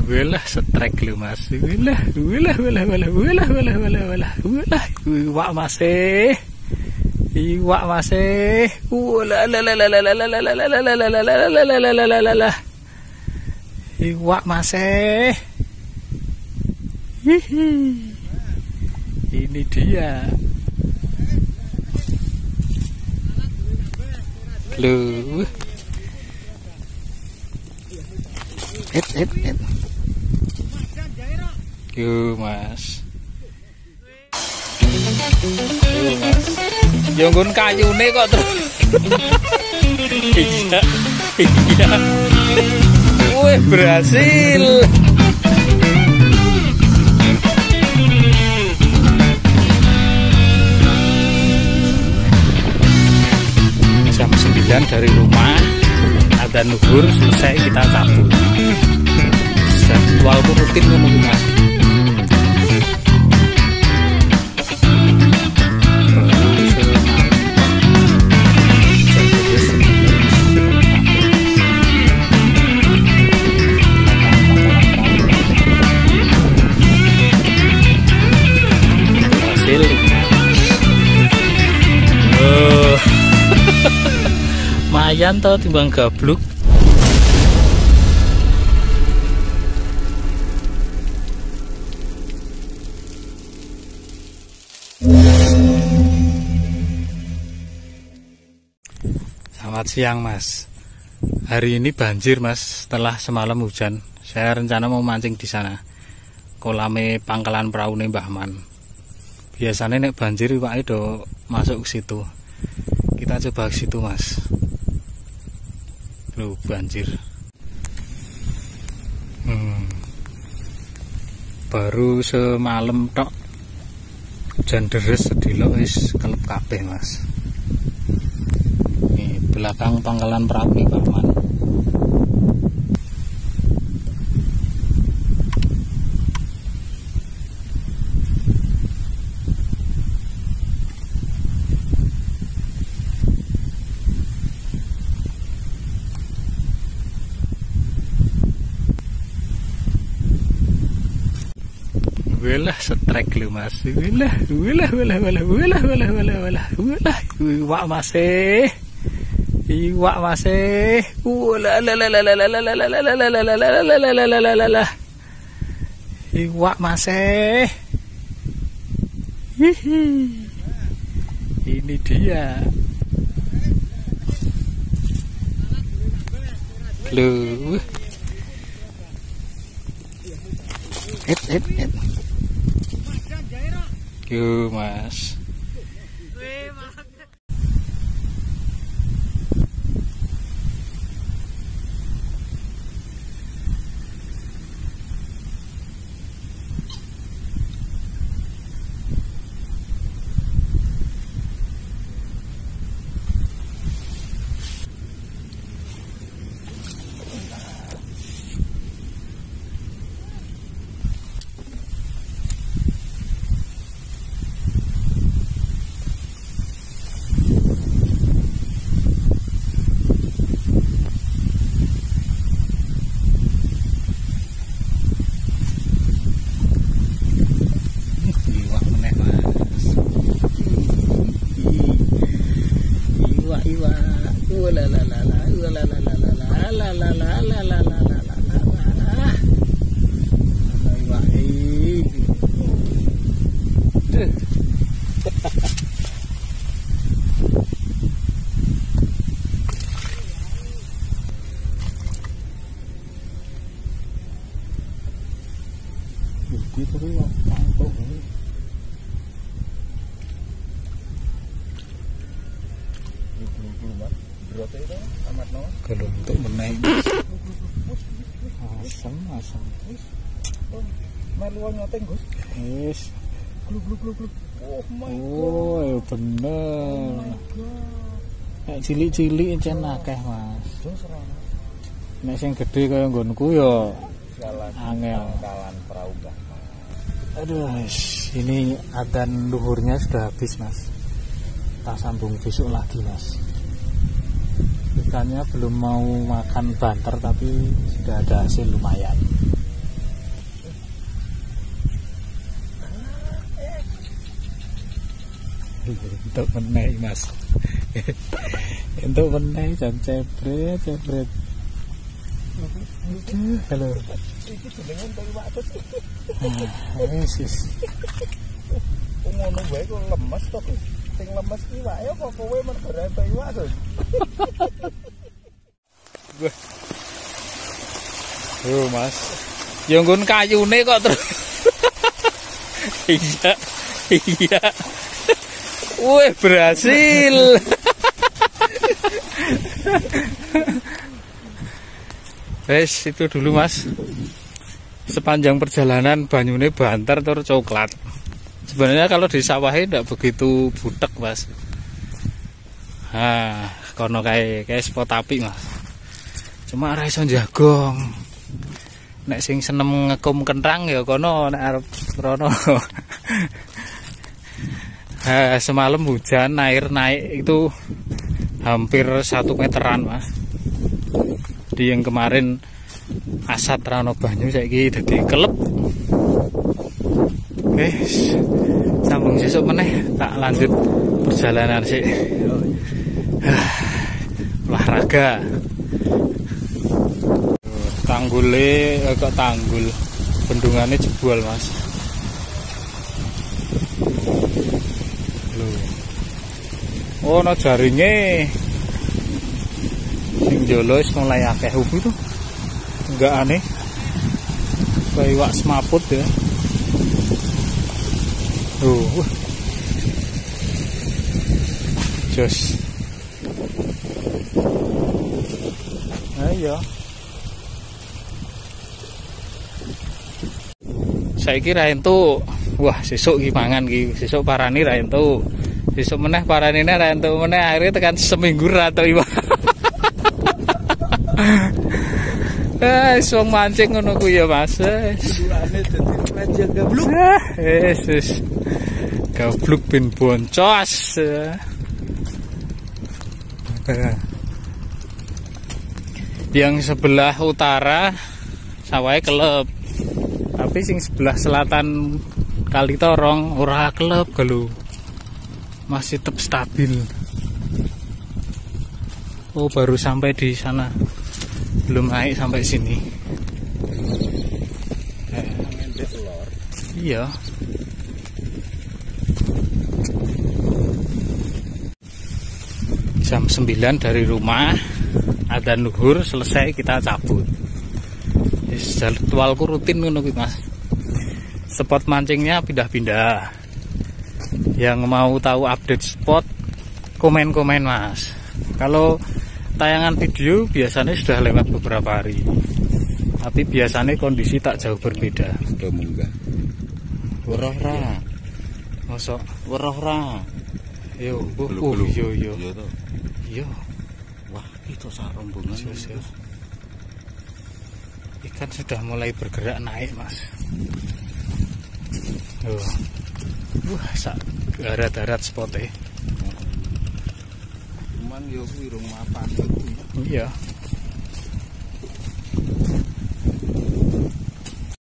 Wilah setrek lu Mas. Wilah. Iwak masih. Iwak masih. Iwak masih. Ini dia. Lu. Yo Mas. Yo nggon kayune kok terus. Iya. Wih, berhasil. Jam 9 dari rumah, ada zuhur selesai kita cabut. Jadwalku rutin ngono Mas. Mayan toh timbang gabluk. Selamat siang Mas. Hari ini banjir Mas setelah semalam hujan. Saya rencana mau mancing di sana. Kolame pangkalan peraune Mbah Man. Biasanya nek banjir iwake do masuk ke situ. Kita coba ke situ Mas. Loh, banjir. Baru semalam tok hujan deres sedilok wis kelep kabeh Mas. Nih belakang pangkalan perahu Mbah Man. Wilah setrek lu Mas. Wilah. Iwak masih. Iwak masih. Iwak masih. Ini dia. Lu. Yo Mas. Kalau untuk menaik asam. Meluang nyateng Gus. Yes. Gluk. Oh my god. Oh bener. Nek cilik-cilik encen akeh Mas. Nek sing gedhe kaya nggonku ya angel. Pangkalan perahu. Aduh, ini adzan luhurnya sudah habis Mas. Kita sambung besok lagi Mas. Ikannya belum mau makan banter tapi sudah ada hasil lumayan. Entuk meneh Mas. Entuk meneh jan cebret. Halo. Iki jenenge entuk iwak terus. Wis. Ngono wae kok lemes to. Sing lemes ki wae apa kowe men gara entuk iwak terus. Yo Mas. Ya nggon kayune kok terus. Iya. Wih, berhasil. Wes, itu dulu Mas. Sepanjang perjalanan banyune banter tur coklat. Sebenarnya kalau di sawahnya tidak begitu butek Mas. Nah, kono kayak spot api Mas. Cuma ora iso jagong. Nek sing seneng ngekum kentrang ya kono nek arep rono. Semalam hujan, air naik itu hampir 1 meteran Mas. Di yang kemarin asat rano banyu saiki dadi kelep. Oke, sambung sesuk meneh tak lanjut perjalanan sih. Olahraga. Tanggule kok tanggul. Bendungannya jebol Mas. Oh, no jaringnya sing jolo wis mulai akeh itu. Enggak aneh. Kayak iwak semaput ya. Jos. Ayo. Saya kira itu, wah sesuk ki mangan ki, sesuk parani ra entuk. Sesuk meneh paranine ra entuk meneh, akhirnya tekan seminggu ra entuk iwak. Wong mancing ngono ku ya Mas. Duane dadi raja gabluk. Wis. Gabluk bin boncos. Yang sebelah utara sawahnya kelep. Tapi sing sebelah selatan Kali Torong ora kelep gelu. Masih tetap stabil. Oh, baru sampai di sana. Belum naik sampai sini. Iya. Jam 9 dari rumah, adzan zuhur selesai kita cabut. Jadwalku rutin ngono kuwi Mas. Spot mancingnya pindah-pindah. Yang mau tahu update spot, komen-komen Mas. Kalau tayangan video biasanya sudah lewat beberapa hari. Tapi biasanya kondisi tak jauh berbeda. Sudah munggah. Weruh ra. Mosok weruh ra. Yo, yo. Iya. Wah, itu sak rombongan. Ikan sudah mulai bergerak naik Mas. Wah, sak darat-darat spotnya. Cuman yo kuwi rong mapan. Iya.